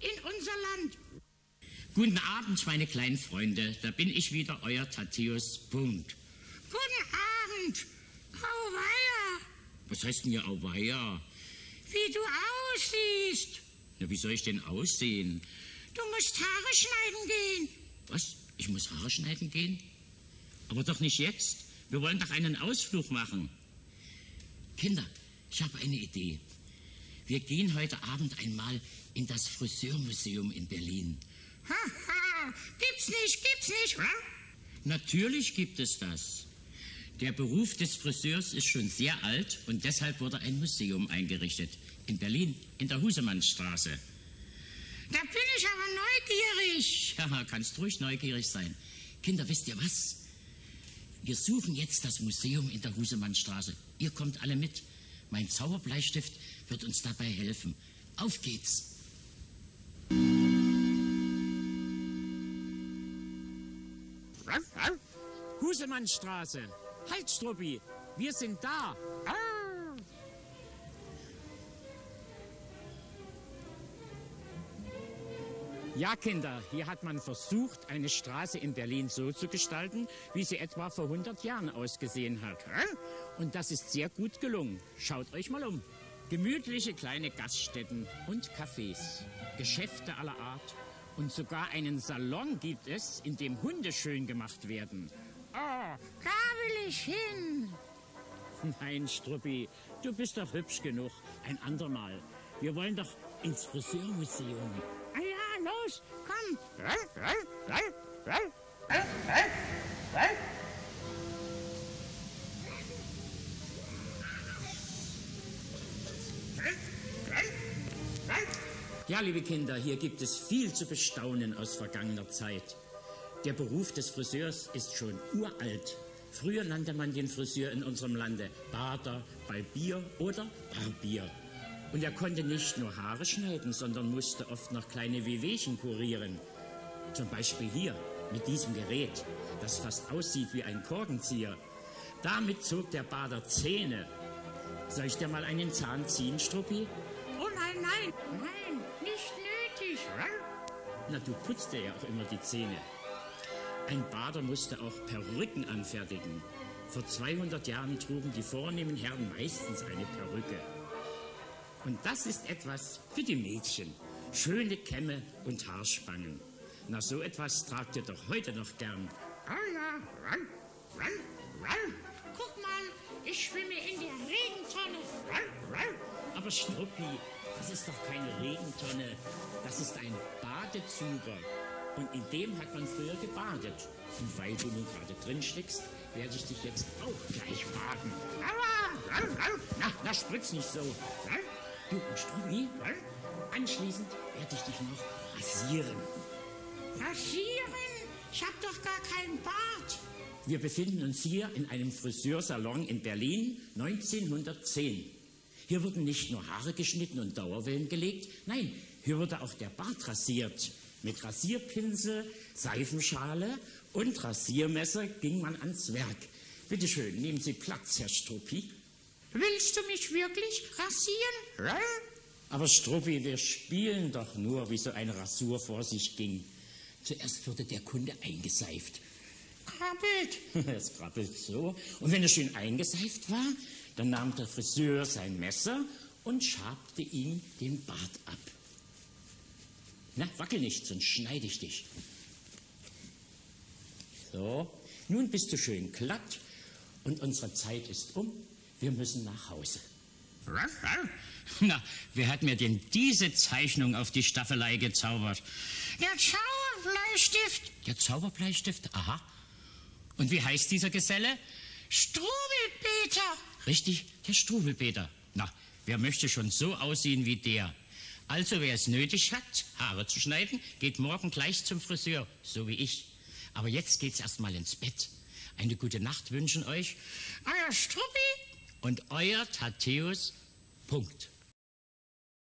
in unser Land. Guten Abend, meine kleinen Freunde. Da bin ich wieder, euer Thaddäus. Punkt. Guten Abend. Auweia. Was heißt denn hier Auweia? Wie du aussiehst. Na, wie soll ich denn aussehen? Du musst Haare schneiden gehen. Was? Ich muss Haare schneiden gehen? Aber doch nicht jetzt. Wir wollen doch einen Ausflug machen. Kinder, ich habe eine Idee. Wir gehen heute Abend einmal in das Friseurmuseum in Berlin. Haha, gibt's nicht, wa? Natürlich gibt es das. Der Beruf des Friseurs ist schon sehr alt und deshalb wurde ein Museum eingerichtet. In Berlin, in der Husemannstraße. Da bin ich aber neugierig. Ja, kannst ruhig neugierig sein. Kinder, wisst ihr was? Wir suchen jetzt das Museum in der Husemannstraße. Ihr kommt alle mit. Mein Zauberbleistift wird uns dabei helfen. Auf geht's. Husemannstraße. Halt, Struppi, wir sind da. Ja, Kinder, hier hat man versucht, eine Straße in Berlin so zu gestalten, wie sie etwa vor 100 Jahren ausgesehen hat. Und das ist sehr gut gelungen. Schaut euch mal um. Gemütliche kleine Gaststätten und Cafés, Geschäfte aller Art und sogar einen Salon gibt es, in dem Hunde schön gemacht werden. Oh, da will ich hin. Nein, Struppi, du bist doch hübsch genug. Ein andermal. Wir wollen doch ins Friseurmuseum. Ah ja, los, komm. Ja, liebe Kinder, hier gibt es viel zu bestaunen aus vergangener Zeit. Der Beruf des Friseurs ist schon uralt. Früher nannte man den Friseur in unserem Lande Bader, Balbier oder Barbier. Und er konnte nicht nur Haare schneiden, sondern musste oft noch kleine Wehwehchen kurieren. Zum Beispiel hier, mit diesem Gerät, das fast aussieht wie ein Korkenzieher. Damit zog der Bader Zähne. Soll ich dir mal einen Zahn ziehen, Struppi? Oh nein, nicht nötig. Na, du putzt dir ja auch immer die Zähne. Ein Bader musste auch Perücken anfertigen. Vor 200 Jahren trugen die vornehmen Herren meistens eine Perücke. Und das ist etwas für die Mädchen. Schöne Kämme und Haarspangen. Na, so etwas tragt ihr doch heute noch gern. Oh ja, guck mal, ich schwimme in der Regentonne. Aber Struppi, das ist doch keine Regentonne. Das ist ein Badezuber. Und in dem hat man früher gebadet. Und weil du nun gerade drin steckst, werde ich dich jetzt auch gleich baden. Na, spritz nicht so. Du und Struppi, anschließend werde ich dich noch rasieren. Rasieren? Ich hab doch gar keinen Bart. Wir befinden uns hier in einem Friseursalon in Berlin 1910. Hier wurden nicht nur Haare geschnitten und Dauerwellen gelegt, nein, hier wurde auch der Bart rasiert. Mit Rasierpinsel, Seifenschale und Rasiermesser ging man ans Werk. Bitte schön, nehmen Sie Platz, Herr Struppi. Willst du mich wirklich rasieren? Aber Struppi, wir spielen doch nur, wie so eine Rasur vor sich ging. Zuerst wurde der Kunde eingeseift. Krabbelt. Es krabbelt so. Und wenn er schön eingeseift war, dann nahm der Friseur sein Messer und schabte ihm den Bart ab. Na, wackel nicht, sonst schneide ich dich. So, nun bist du schön glatt und unsere Zeit ist um. Wir müssen nach Hause. Na, wer hat mir denn diese Zeichnung auf die Staffelei gezaubert? Der Zauberbleistift. Der Zauberbleistift? Aha. Und wie heißt dieser Geselle? Strubelpeter. Richtig, der Strubelpeter. Na, wer möchte schon so aussehen wie der? Also, wer es nötig hat, Haare zu schneiden, geht morgen gleich zum Friseur, so wie ich. Aber jetzt geht's erst mal ins Bett. Eine gute Nacht wünschen euch Euer Struppi und euer Thaddäus. Punkt.